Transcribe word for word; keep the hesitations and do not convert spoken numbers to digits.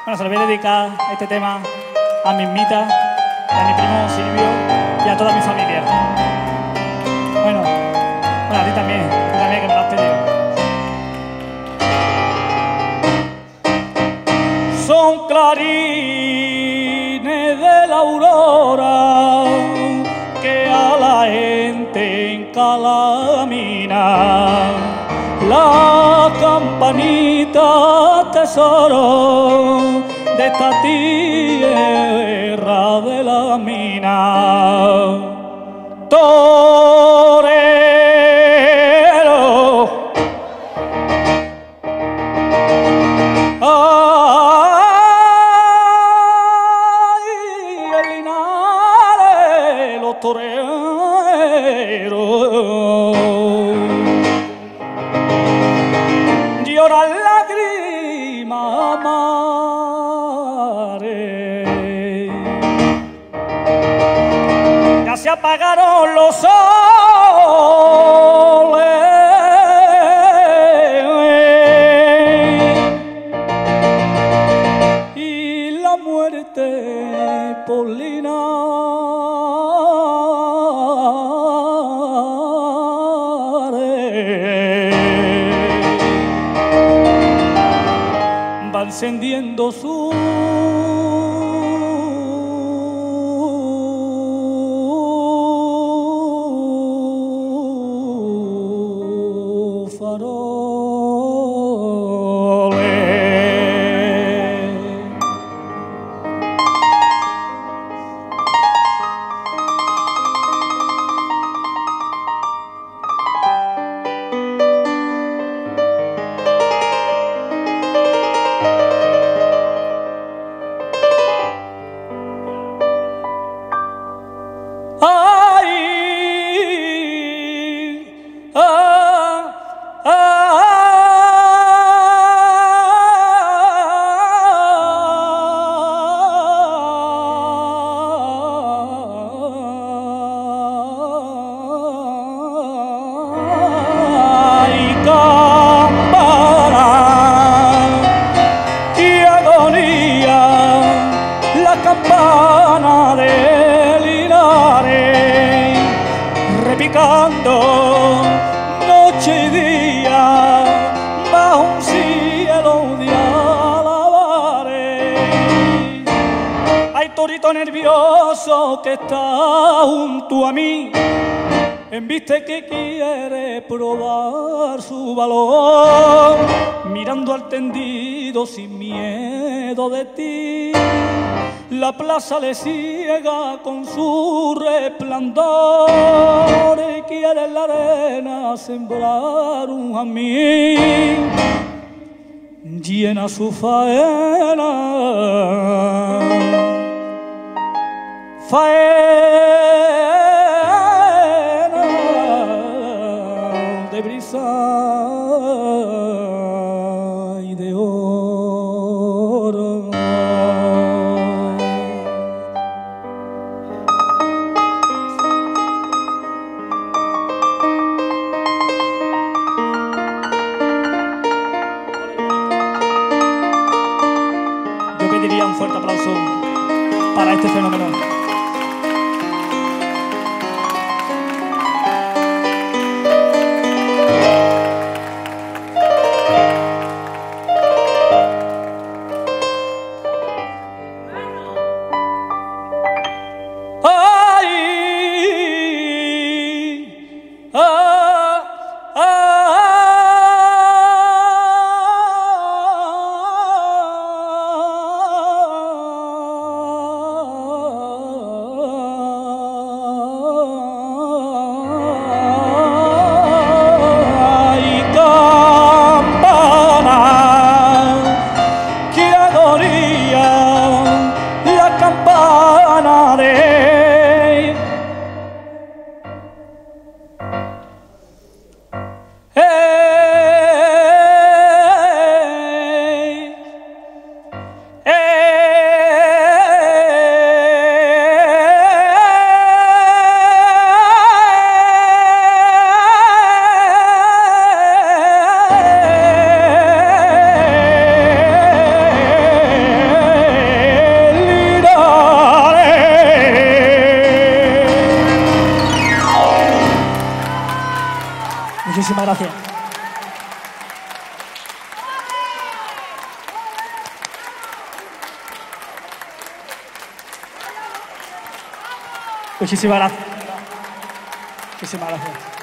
Bueno, se lo voy a dedicar este tema a mi Mita, a mi primo Silvio y a toda mi familia. Bueno, bueno, a ti también, tú también que me lo has pedido. Son clarines de la aurora que a la gente encalamina. La campanita tesoro de esta tierra de la mina. Torero, ay, el Linares, los toreros. Llorar lágrimas mares, ya se apagaron los soles y la muerte por va encendiendo su campana de Linares, repicando noche y día bajo un cielo de alabares. Hay torito nervioso que está junto a mí, embiste que quiere probar su valor, mirando al tendido sin miedo de ti. La plaza le ciega con su resplandor y quiere en la arena sembrar un jazmín. Llena su faena, faena de brisa y de oro. Pediría un fuerte aplauso para este fenómeno. Muchísimas gracias. Muchísimas gracias. Muchísimas gracias.